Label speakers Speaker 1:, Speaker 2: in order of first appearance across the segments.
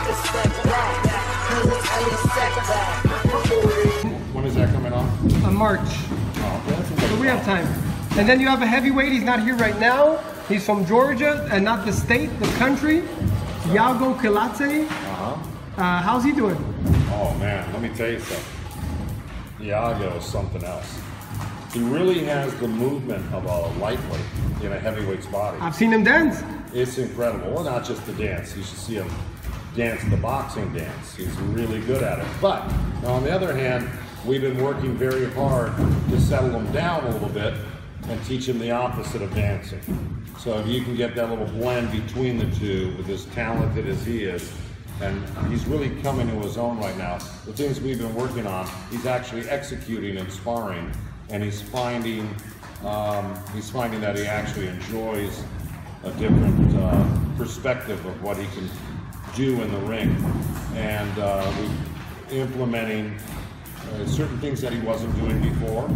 Speaker 1: When is that coming on?
Speaker 2: March.
Speaker 1: Oh, that's
Speaker 2: So we have time. And then you have a heavyweight. He's not here right now. He's from Georgia, and not the state, the country. Iago Kilate. How's he doing?
Speaker 1: Oh man, let me tell you something. Iago is something else. He really has the movement of a lightweight in a heavyweight's body.
Speaker 2: I've seen him dance.
Speaker 1: It's incredible. Well, not just the dance. You should see him dance the boxing dance. He's really good at it. But on the other hand, we've been working very hard to settle him down a little bit and teach him the opposite of dancing. So if you can get that little blend between the two, with as talented as he is, and he's really coming to his own right now. The things we've been working on, he's actually executing and sparring, and he's finding that he actually enjoys a different perspective of what he can do in the ring, and we're implementing certain things that he wasn't doing before.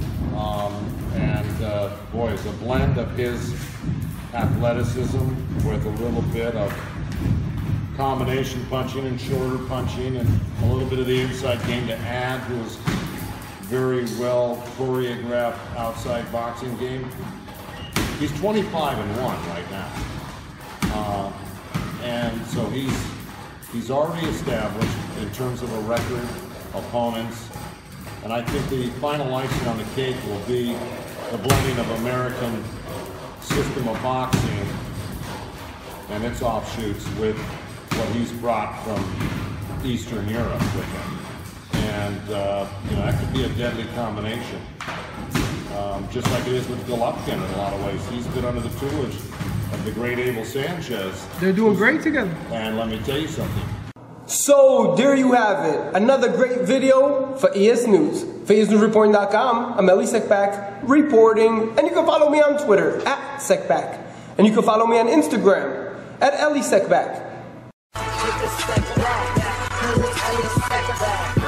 Speaker 1: Boy, it's a blend of his athleticism with a little bit of combination punching and shoulder punching and a little bit of the inside game to add to his very well choreographed outside boxing game. He's 25-1 right now. And so he's already established in terms of a record, opponents, and I think the final icing on the cake will be the blending of American system of boxing and its offshoots with what he's brought from Eastern Europe with him. And you know, that could be a deadly combination. Just like it is with Golovkin in a lot of ways. He's been under the tutelage of the great Abel Sanchez.
Speaker 2: They're doing great together.
Speaker 1: And let me tell you something.
Speaker 2: So there you have it. Another great video for ES News. For ESNewsReporting.com, I'm Eli Sekback reporting. And you can follow me on Twitter @Sekback. And you can follow me on Instagram @Eli Sekback.